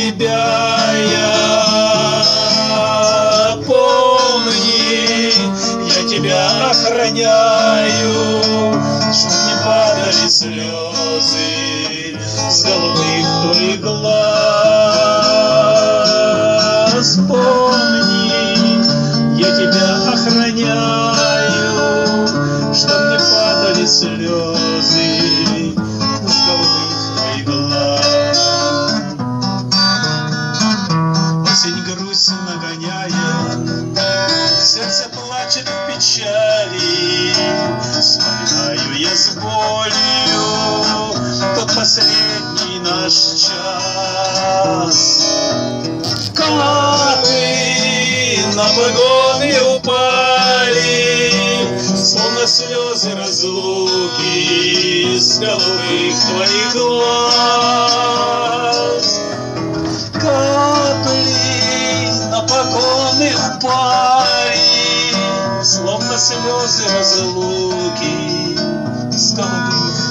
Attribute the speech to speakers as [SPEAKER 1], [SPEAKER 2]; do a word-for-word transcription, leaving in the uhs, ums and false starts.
[SPEAKER 1] тебя я, помни, я тебя охраняю, чтоб не падали слезы с голубых твоих глаз. Помни, я тебя охраняю, чтоб не падали слезы с голубых твоих глаз. Осень грусть нагоняет, сердце плачет в печали, вспоминаю я с болью тот последний наш час. Капли на погоны упали, словно слезы разлуки с голубых твоих глаз. Капли на погоны упали, словно слезы разлуки с голубых